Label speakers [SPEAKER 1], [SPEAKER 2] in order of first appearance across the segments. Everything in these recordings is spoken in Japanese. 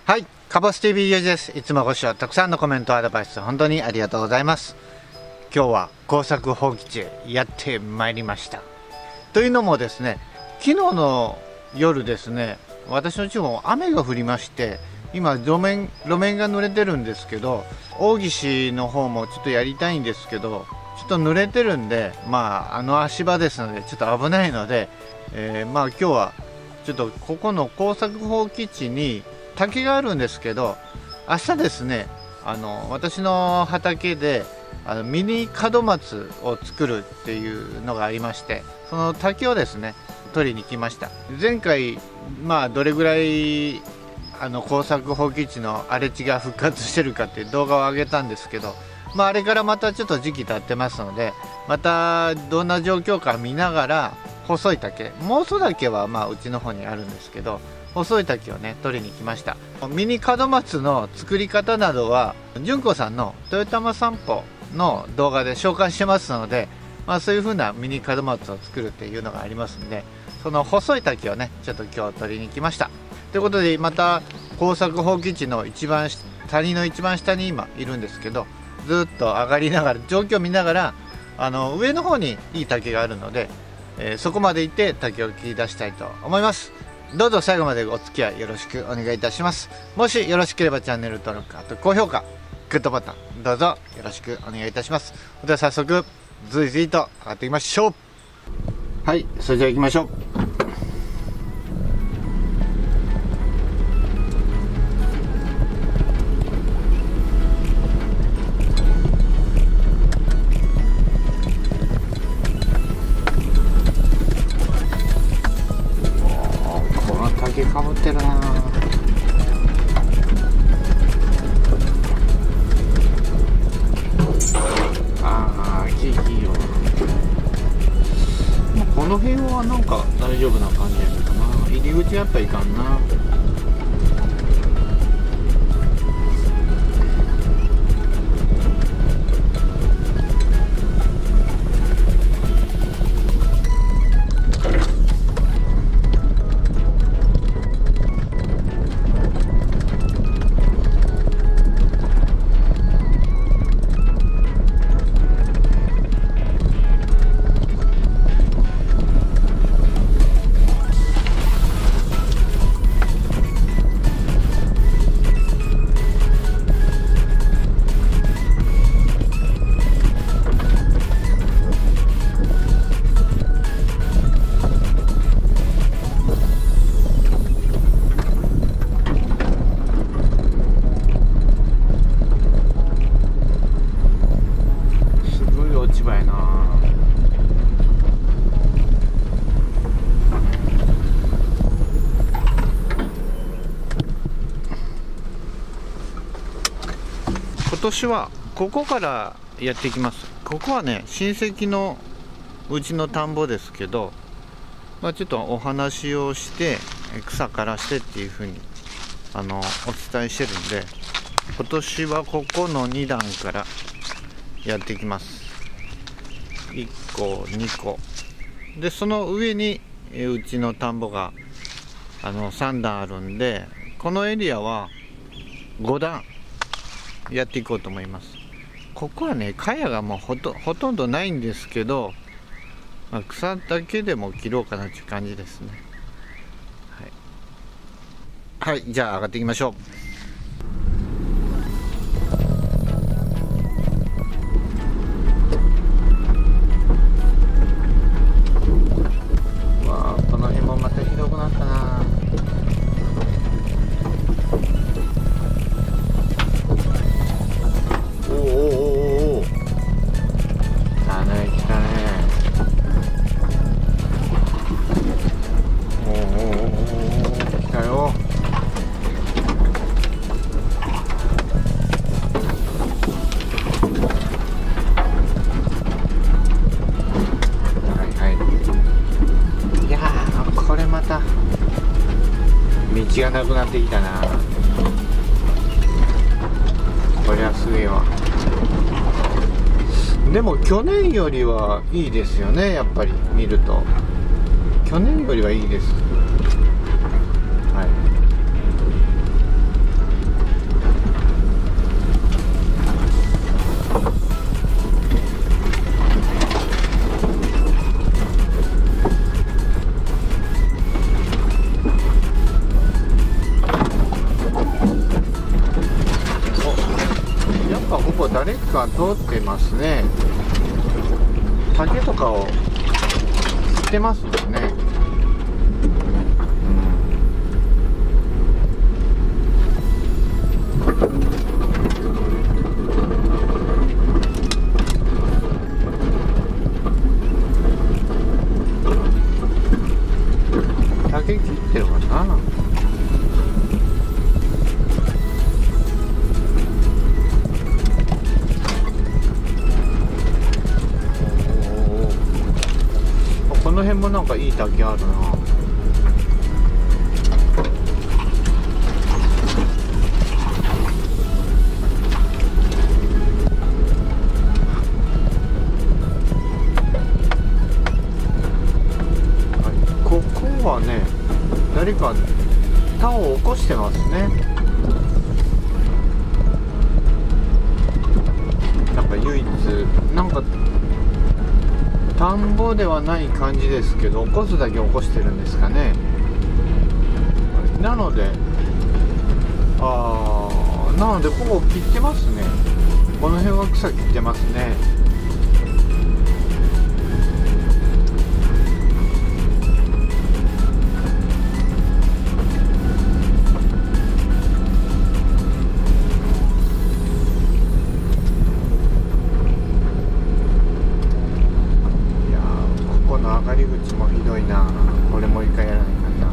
[SPEAKER 1] はい、カボス TV ゆうじです。いつもご視聴たくさんのコメントアドバイス本当にありがとうございます。今日は耕作放棄地へやってまいりました。というのもですね、昨日の夜ですね、私の地方雨が降りまして、今路面が濡れてるんですけど、大岸の方もちょっとやりたいんですけど、ちょっと濡れてるんで、足場ですのでちょっと危ないので、今日はちょっとここの耕作放棄地に竹があるんですけど、明日ですね、私の畑でミニ門松を作るっていうのがありまして、その竹をですね取りに来ました。前回どれぐらい耕作放棄地の荒れ地が復活してるかっていう動画を上げたんですけど、あれからまたちょっと時期経ってますので、またどんな状況か見ながら細い竹、妄想竹はうちの方にあるんですけど、細い竹をね取りに来ました。ミニ門松の作り方などは純子さんの豊玉散歩の動画で紹介してますので、そういう風なミニ門松を作るっていうのがありますんで、その細い竹をねちょっと今日取りに来ました。ということで、また耕作放棄地の谷の一番下に今いるんですけど、ずっと上がりながら状況を見ながら上の方にいい竹があるので、そこまで行って竹を切り出したいと思います。どうぞ最後までお付き合いよろしくお願いいたします。もしよろしければチャンネル登録、あと高評価、グッドボタンどうぞよろしくお願いいたします。では早速ずいずいと上がっていきましょう。はい、それじゃあ行きましょう。竹かぶってるな。木いいよ。この辺はなんか大丈夫な感じやけどな。入り口やっぱいかんな。今年はここからやっていきます。ここはね、親戚のうちの田んぼですけど、ちょっとお話をして草からしてっていう風にお伝えしてるんで、今年はここの2段からやっていきます。1個2個で、その上にうちの田んぼが3段あるんで、このエリアは5段やっていこうと思います。ここはね、茅がもうほとんどないんですけど、草だけでも切ろうかなっていう感じですね。はい、じゃあ上がっていきましょう。この辺もまた広くなったな。道がなくなってきたな。こりゃすげえわ。でも去年よりはいいですよね、やっぱり見ると。去年よりはいいです。はい。 か通ってますね。竹とかを切ってますもんね。竹切ってるかな。この辺もなんかいい竹あるな。ここはね、誰か田を起こしてますね。なんか唯一なんか田んぼではない感じですけど、起こすだけ起こしてるんですかね。なのでここ切ってますね。この辺は草切ってますね。上がり口もひどいな。これもう一回やらないかな。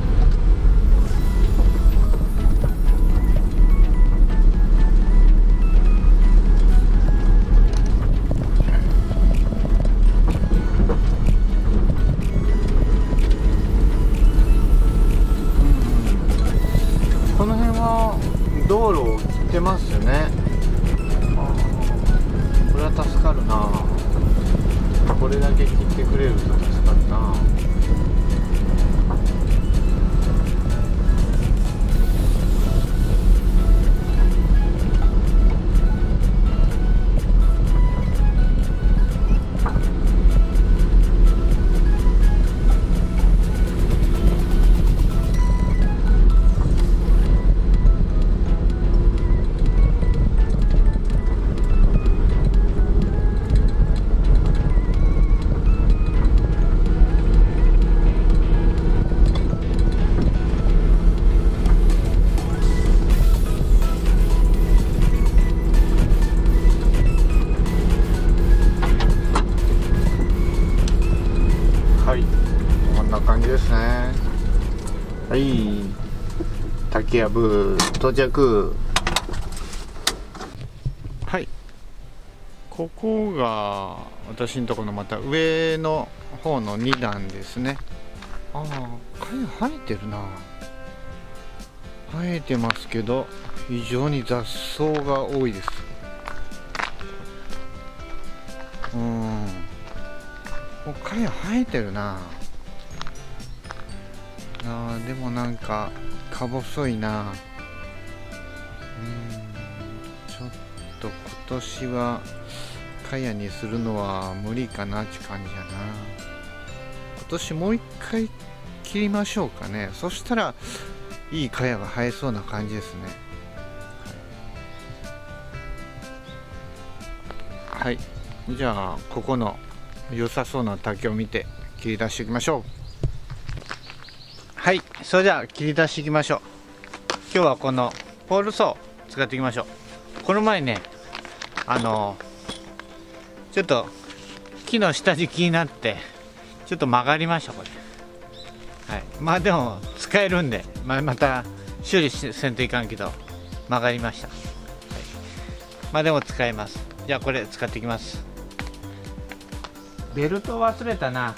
[SPEAKER 1] この辺は道路を切ってますよね。これは助かるな。これだけ切ってくれると助かるな。こんな感じですね。はい、竹やぶ到着。はい、ここが私のところのまた上の方の2段ですね。ああ、生えてるな。生えてますけど非常に雑草が多いです。もう生えてるな。でもなんかか細いな。ちょっと今年は茅にするのは無理かなって感じやな。今年もう一回切りましょうかね。そしたらいい茅が生えそうな感じですね。はい、じゃあここの良さそうな竹を見て切り出していきましょう。はい、それじゃあ切り出していきましょう。今日はこのポールソー使っていきましょう。この前ね、ちょっと木の下敷きになってちょっと曲がりましたこれ。はい、まあでも使えるんで、また修理せんといかんけど曲がりました。はい、まあでも使えます。じゃあこれ使っていきます。ベルト忘れたな。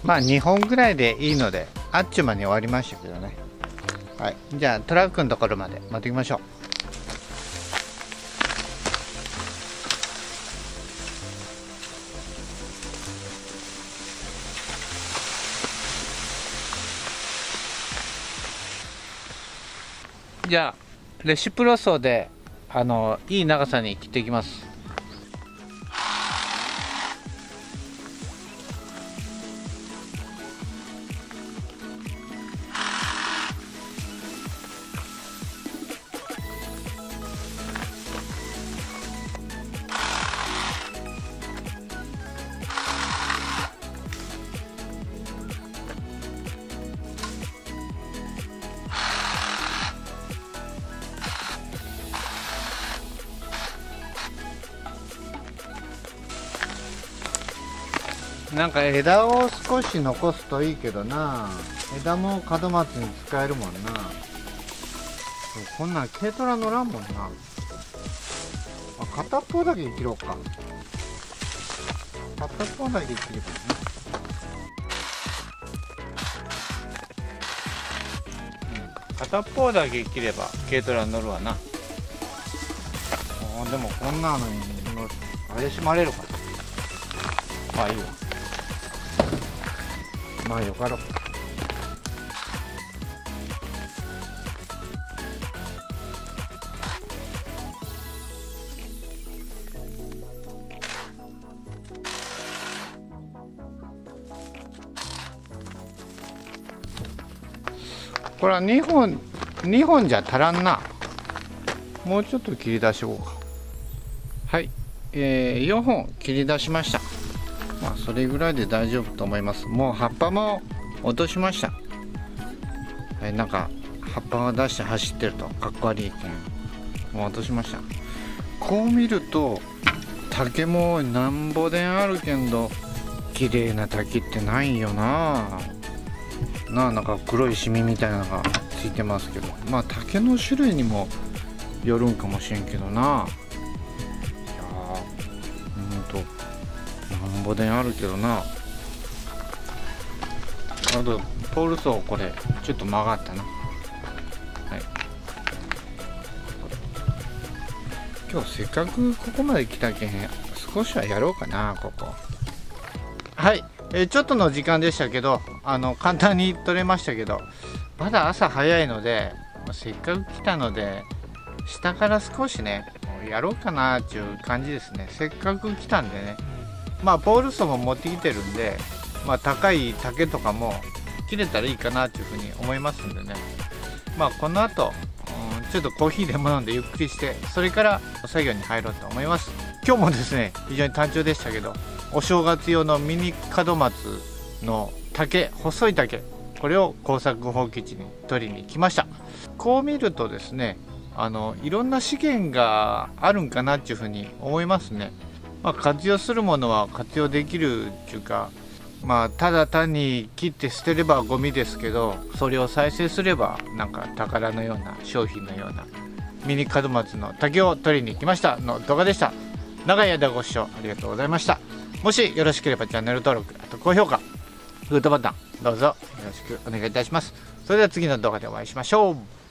[SPEAKER 1] まあ2本ぐらいでいいのであっちゅう間に終わりましたけどね。はい、じゃあトラックのところまで持ってきましょう。じゃあレシプロソでいい長さに切っていきます。なんか枝を少し残すといいけどな。枝も門松に使えるもんな。こんなん軽トラ乗らんもんな。片っぽだけ切ろうか。片っぽだけ切ればいいね。片っぽだけ切れば軽トラ乗るわな。でもこんなのに怪しまれるかな。まあいいわ。まあよかろう。これは2本じゃ足らんな。もうちょっと切り出しようか。はい、4本切り出しました。まあそれぐらいで大丈夫と思います。もう葉っぱも落としました。なんか葉っぱが出して走ってるとかっこ悪いけんもう落としました。こう見ると竹もなんぼでんあるけんど綺麗な竹ってないよな。なんか黒いシミみたいなのがついてますけど、まあ竹の種類にもよるんかもしれんけどな。いやなんぼでんあるけどな。あとポール層これちょっと曲がったな。はい、今日せっかくここまで来たけん少しはやろうかなここ。はい、ちょっとの時間でしたけど簡単に撮れましたけど、まだ朝早いのでせっかく来たので下から少しねやろうかなっていう感じですね。せっかく来たんでね、まあポール層も持ってきてるんで、まあ高い竹とかも切れたらいいかなというふうに思いますんでね。まあこの後ちょっとコーヒーでも飲んでゆっくりして、それから作業に入ろうと思います。今日もですね非常に単調でしたけど、お正月用のミニ門松の竹、細い竹、これを耕作放棄地に取りに来ました。こう見るとですねいろんな資源があるんかなっていうふうに思いますね。まあ、活用するものは活用できるっていうか、まあただ単に切って捨てればゴミですけど、それを再生すればなんか宝のような商品のようなミニ門松の竹を取りに来ましたの動画でした。長い間ご視聴ありがとうございました。もしよろしければチャンネル登録、あと高評価、グッドボタンどうぞよろしくお願いいたします。それでは次の動画でお会いしましょう。